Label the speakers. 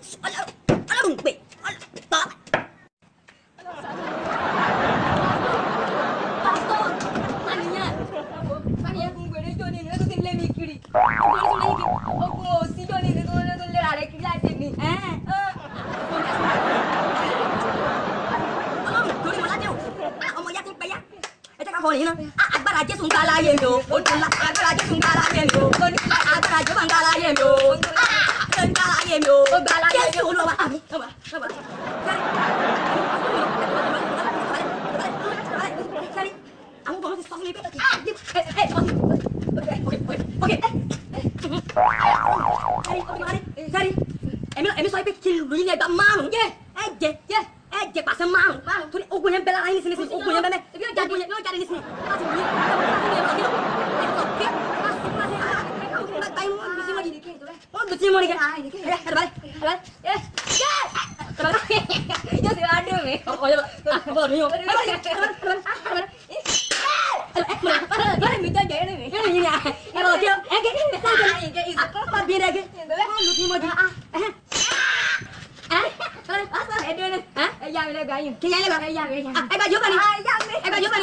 Speaker 1: Ala đừng bị. Đó. Hồi nữa agba raja sungkala yendo agba raja sungkala yendo agba raja bangala yendo sungkala yendo yes ulo ba ba sorry kamu baru stop lihat sorry em soi kecil dulu ini agak malu je je pasal malu tu aku yang bela ini sini aku yang bela lo cari di sini masih di oh betul mau nih ya terbalik ya sudah ada nih oh ya boleh nih boleh minta aja ini ini ya kalau dia apa biar aja lu sih mau di Hả? Asal ada ni. Ha? Ayam le gayu. Kaya le ba? Ayam. Ai ba giúp anh đi. Ai ba giúp